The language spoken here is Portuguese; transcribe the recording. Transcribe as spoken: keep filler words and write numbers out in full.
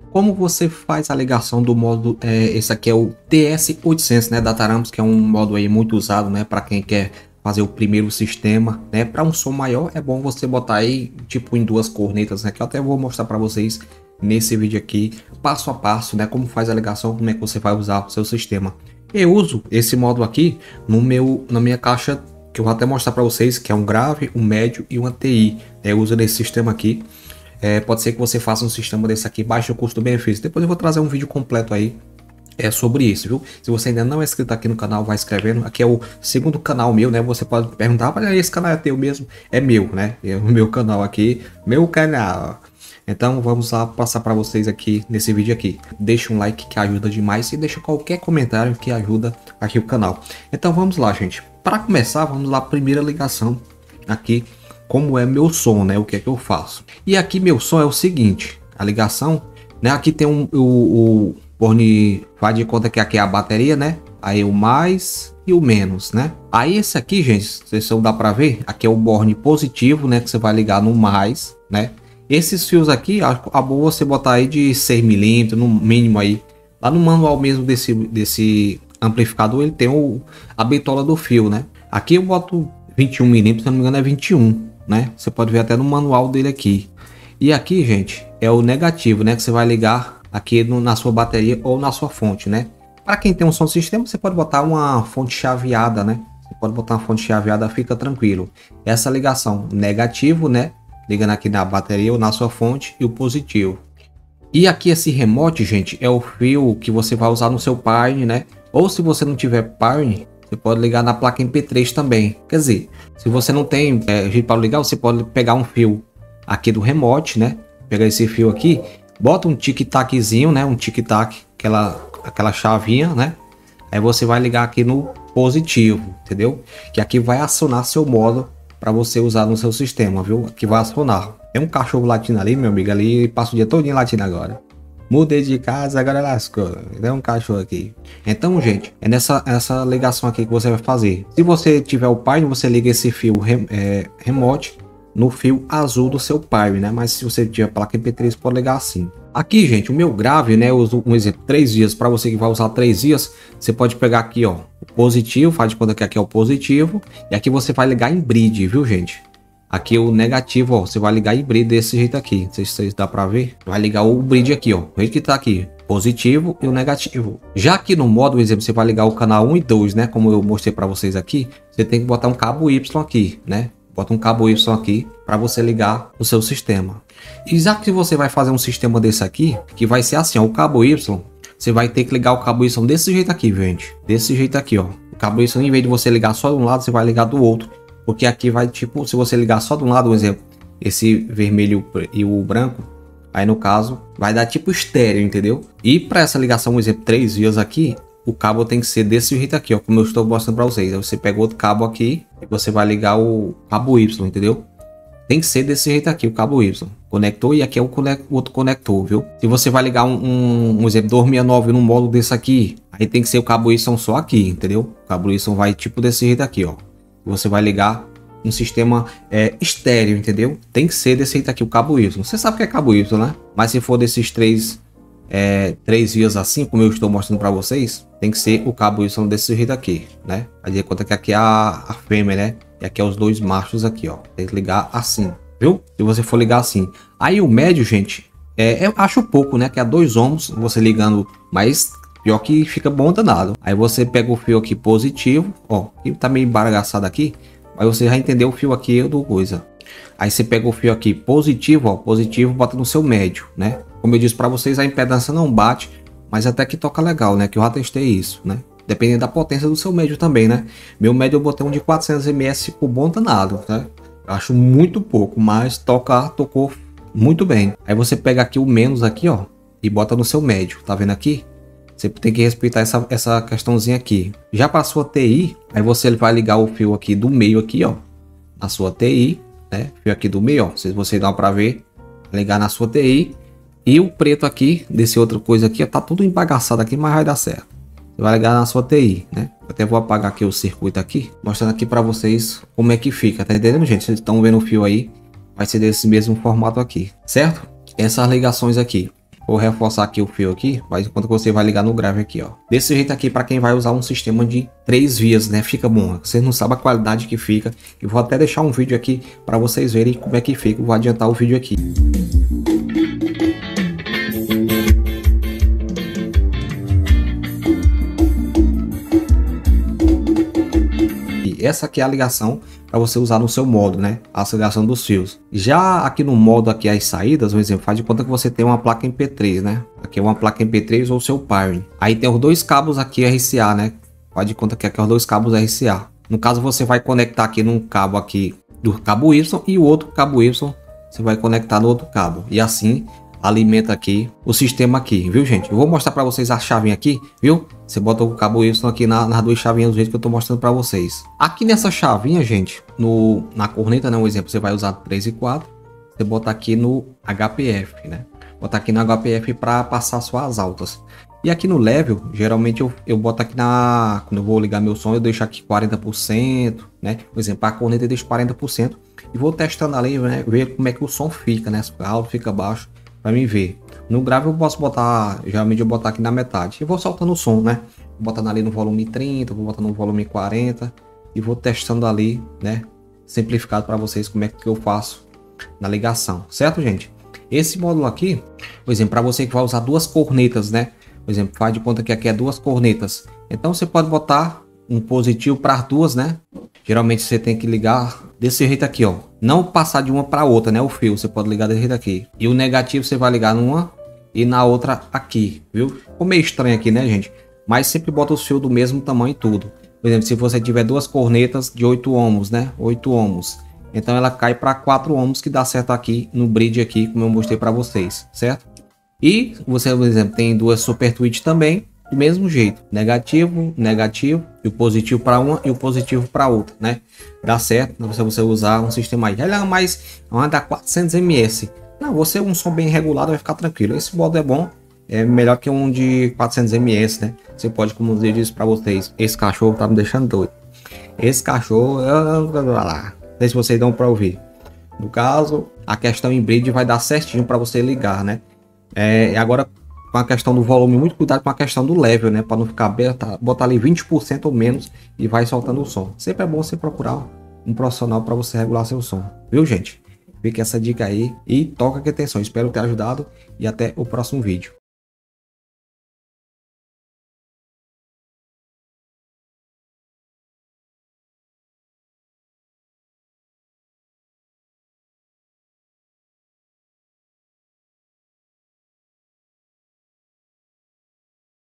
como você faz a ligação do modo, é, esse aqui é o T S oitocentos, né, da Tarampos, que é um modo aí muito usado, né, para quem quer fazer o primeiro sistema, né, para um som maior é bom você botar aí tipo em duas cornetas, né, que eu até vou mostrar para vocês nesse vídeo aqui, passo a passo, né, como faz a ligação, como é que você vai usar o seu sistema. Eu uso esse modo aqui no meu, na minha caixa, que eu vou até mostrar para vocês, que é um grave, um médio e uma T I. Eu uso nesse sistema aqui. É, pode ser que você faça um sistema desse aqui, baixo custo-benefício. Depois eu vou trazer um vídeo completo aí é, sobre isso, viu? Se você ainda não é inscrito aqui no canal, vai escrevendo. Aqui é o segundo canal meu, né? Você pode perguntar, olha, esse canal é teu mesmo? É meu, né? É o meu canal aqui, meu canal. Então vamos lá passar para vocês aqui nesse vídeo aqui. Deixa um like que ajuda demais e deixa qualquer comentário que ajuda aqui o canal. Então vamos lá, gente. Para começar, vamos lá, primeira ligação aqui. Como é meu som, né? O que é que eu faço? E aqui meu som é o seguinte, a ligação, né? Aqui tem um, o, o borne, faz de conta que aqui é a bateria, né? Aí o mais e o menos, né? Aí esse aqui, gente, se não dá para ver, aqui é o borne positivo, né? Que você vai ligar no mais, né? Esses fios aqui, é bom você botar aí de seis milímetros, no mínimo aí. Lá no manual mesmo desse, desse amplificador, ele tem o, a bitola do fio, né? Aqui eu boto vinte e um milímetros, se não me engano é vinte e um. Né? Você pode ver até no manual dele aqui. E aqui, gente, é o negativo, né? Que você vai ligar aqui no, na sua bateria ou na sua fonte, né? Para quem tem um som sistema, você pode botar uma fonte chaveada, né? Você pode botar uma fonte chaveada, fica tranquilo. Essa ligação negativo, né? Ligando aqui na bateria ou na sua fonte, e o positivo. E aqui esse remote, gente, é o fio que você vai usar no seu Pine, né? Ou se você não tiver Pine, você pode ligar na placa M P três também. Quer dizer, se você não tem é, jeito para ligar, você pode pegar um fio aqui do remote, né? Pegar esse fio aqui, bota um tic-taczinho, né? Um tic-tac, aquela, aquela chavinha, né? Aí você vai ligar aqui no positivo, entendeu? Que aqui vai acionar seu modo para você usar no seu sistema, viu? Aqui vai acionar. Tem um cachorro latindo ali, meu amigo, ali, passa o dia todo latindo agora. Mudei de casa, agora lascou. Tem um cachorro aqui. Então, gente, é nessa essa ligação aqui que você vai fazer. Se você tiver o Pine, você liga esse fio rem, é, remote no fio azul do seu Pine, né? Mas se você tiver placa M P três, pode ligar assim. Aqui, gente, o meu grave, né? Eu uso um exemplo, três dias. Para você que vai usar três dias, você pode pegar aqui, ó, o positivo, faz de conta que aqui é o positivo. E aqui você vai ligar em bridge, viu, gente? Aqui o negativo, ó, você vai ligar em bridge desse jeito aqui. Não sei se vocês dá para ver. Vai ligar o bridge aqui, ó. O jeito que tá aqui, positivo e o negativo. Já aqui no modo, por exemplo, você vai ligar o canal um e dois, né? Como eu mostrei para vocês aqui, você tem que botar um cabo Y aqui, né? Bota um cabo Y aqui para você ligar o seu sistema. E já que você vai fazer um sistema desse aqui, que vai ser assim, ó, o cabo Y, você vai ter que ligar o cabo Y desse jeito aqui, gente. Desse jeito aqui, ó. O cabo Y, em vez de você ligar só de um lado, você vai ligar do outro. Porque aqui vai, tipo, se você ligar só de um lado, um exemplo, esse vermelho e o branco, aí no caso, vai dar tipo estéreo, entendeu? E para essa ligação, um exemplo, três vias aqui, o cabo tem que ser desse jeito aqui, ó, como eu estou mostrando para vocês. Aí você pega outro cabo aqui e você vai ligar o cabo Y, entendeu? Tem que ser desse jeito aqui, o cabo Y. Conector, e aqui é o outro conector, viu? Se você vai ligar um, um, um exemplo, dois sessenta e nove num módulo desse aqui, aí tem que ser o cabo Y só aqui, entendeu? O cabo Y vai tipo desse jeito aqui, ó. Você vai ligar um sistema é, estéreo, entendeu? Tem que ser desse jeito aqui, o cabo Y. Você sabe que é cabo Y, né? Mas se for desses três, é, três vias assim, como eu estou mostrando para vocês, tem que ser o cabo Y desse jeito aqui, né? Aí de conta que aqui é a, a fêmea, né? E aqui é os dois machos aqui, ó. Tem que ligar assim, viu? Se você for ligar assim. Aí o médio, gente, é, eu acho pouco, né? Que é dois ohms, você ligando, mas pior que fica bom danado. Aí você pega o fio aqui positivo, ó, que tá meio embaraçado aqui, mas você já entendeu o fio aqui do coisa. Aí você pega o fio aqui positivo, ó, positivo, bota no seu médio, né? Como eu disse para vocês, a impedância não bate, mas até que toca legal, né? Que eu já testei isso, né? Dependendo da potência do seu médio também, né? Meu médio eu botei um de quatrocentos mililitros por bom danado, né? Eu acho muito pouco, mas toca, tocou muito bem. Aí você pega aqui o menos aqui, ó, e bota no seu médio, tá vendo aqui? Você tem que respeitar essa, essa questãozinha aqui. Já para a sua T I, aí você vai ligar o fio aqui do meio aqui, ó, na sua T I, né? Fio aqui do meio, ó, se você dá para ver, ligar na sua T I. E o preto aqui, desse outra coisa aqui, ó, tá tudo embagaçado aqui, mas vai dar certo. Você vai ligar na sua T I, né? Eu até vou apagar aqui o circuito aqui, mostrando aqui para vocês como é que fica, tá entendendo, gente? Vocês estão vendo o fio aí, vai ser desse mesmo formato aqui, certo? Essas ligações aqui. Vou reforçar aqui o fio aqui, mas enquanto você vai ligar no grave aqui, ó. Desse jeito aqui para quem vai usar um sistema de três vias, né? Fica bom. Vocês não sabem a qualidade que fica. Eu vou até deixar um vídeo aqui para vocês verem como é que fica. Eu vou adiantar o vídeo aqui. Essa aqui é a ligação para você usar no seu modo, né? A ligação dos fios. Já aqui no modo aqui as saídas, por exemplo, faz de conta que você tem uma placa M P três, né? Aqui é uma placa M P três ou seu Pairing. Aí tem os dois cabos aqui R C A, né? Faz de conta que aqui é os dois cabos R C A. No caso você vai conectar aqui num cabo aqui do cabo Y e o outro cabo Y você vai conectar no outro cabo. E assim alimenta aqui o sistema aqui, viu, gente? Eu vou mostrar para vocês a chavinha aqui, viu? Você bota o cabo Y aqui na, nas duas chavinhas do jeito que eu tô mostrando para vocês. Aqui nessa chavinha, gente, no, na corneta, né? Um exemplo, você vai usar três e quatro. Você bota aqui no H P F, né? Botar aqui no H P F para passar suas altas. E aqui no level, geralmente eu, eu boto aqui na... Quando eu vou ligar meu som, eu deixo aqui quarenta por cento, né? Por exemplo, a corneta eu deixo quarenta por cento. E vou testando ali, né? Ver como é que o som fica, né? Se fica alto, fica baixo. Para mim ver. No grave eu posso botar, geralmente eu botar aqui na metade. E vou soltando o som, né? Vou botando ali no volume trinta, vou botando no volume quarenta. E vou testando ali, né? Simplificado para vocês como é que eu faço na ligação. Certo, gente? Esse módulo aqui, por exemplo, para você que vai usar duas cornetas, né? Por exemplo, faz de conta que aqui é duas cornetas. Então você pode botar um positivo para as duas, né? Geralmente você tem que ligar desse jeito aqui, ó. Não passar de uma para outra, né? O fio você pode ligar desse jeito aqui. E o negativo você vai ligar numa e na outra aqui, viu? Ficou meio estranho aqui, né, gente? Mas sempre bota os fios do mesmo tamanho e tudo. Por exemplo, se você tiver duas cornetas de oito ohms, né? oito ohms. Então ela cai para quatro ohms, que dá certo aqui no bridge aqui, como eu mostrei para vocês, certo? E você, por exemplo, tem duas super twitch também. Do mesmo jeito, negativo, negativo, e o positivo para uma e o positivo para outra, né? Dá certo se você usar um sistema aí. Ela é mais, anda quatrocentos milhas. Não, você um som bem regulado vai ficar tranquilo. Esse modo é bom, é melhor que um de quatrocentos milhas, né? Você pode, como eu disse para vocês, esse cachorro tá me deixando doido. Esse cachorro, não sei se vocês dão para ouvir. No caso, a questão em bridge vai dar certinho para você ligar, né? É, agora com a questão do volume, muito cuidado com a questão do level, né? Para não ficar aberto, botar ali vinte por cento ou menos e vai soltando o som. Sempre é bom você procurar um profissional para você regular seu som, viu, gente? Fica essa dica aí e toca que atenção. Espero ter ajudado e até o próximo vídeo.